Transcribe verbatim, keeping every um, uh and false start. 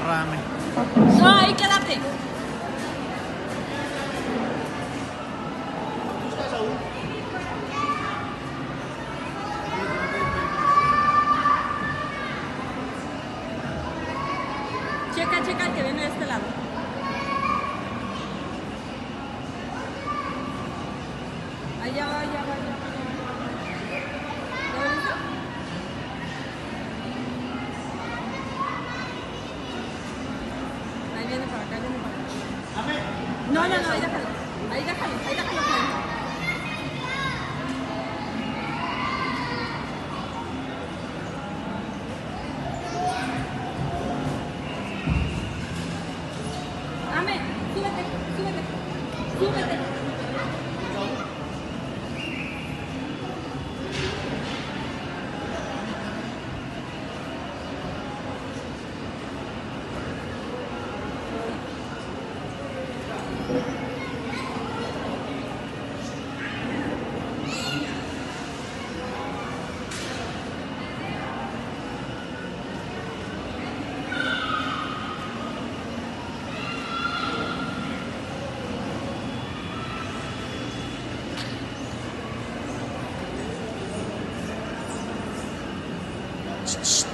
derrame. No, ahí quédate. Checa, checa el que viene de este lado. Allá va, allá va, allá va. ¿Ya lo viste? Ahí viene para acá, viene para acá. No, no, no, ahí déjalo. Ahí déjalo, ahí déjalo. Ame, súbete, súbete, súbete. Shh.